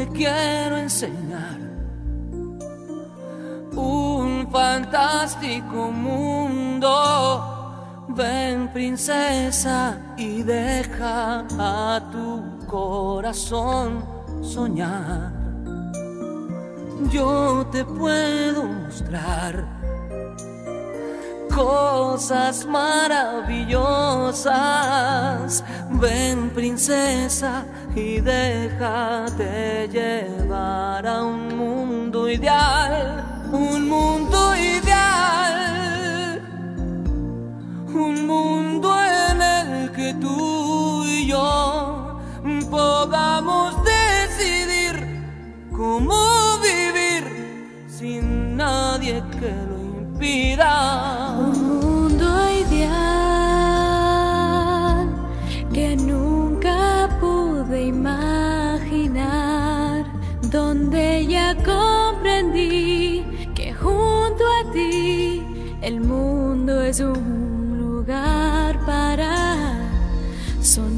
te quiero enseñar un fantástico mundo. Ven, princesa, y deja a tu corazón soñar. Yo te puedo mostrar cosas maravillosas. Ven, princesa, y déjate llevar a un mundo ideal. Un mundo ideal, un mundo en el que tú y yo podamos decidir cómo vivir sin nadie que lo impida. Un mundo ideal que nunca pude imaginar, donde ya comprendí que junto a ti el mundo es un lugar para soñar.